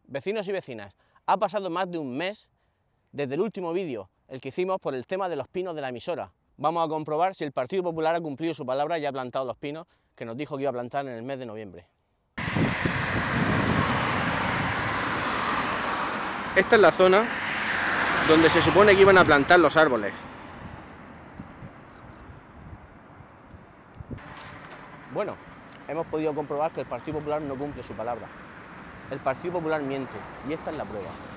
Vecinos y vecinas, ha pasado más de un mes desde el último vídeo, el que hicimos por el tema de los pinos de la emisora. Vamos a comprobar si el Partido Popular ha cumplido su palabra y ha plantado los pinos que nos dijo que iba a plantar en el mes de noviembre. Esta es la zona donde se supone que iban a plantar los árboles. Bueno, hemos podido comprobar que el Partido Popular no cumple su palabra. El Partido Popular miente, y esta es la prueba.